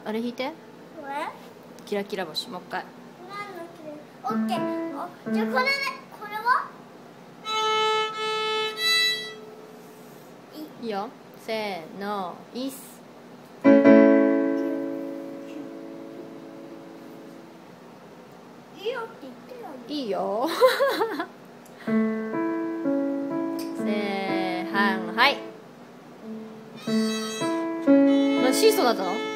あれ弾いて。 これキラキラ星もう一回。 オッケー。じゃあこれで、これはいいよ。せーの、いっす。 いいよって言ってない。 いいよ。せーはんはい。シーソーだったの？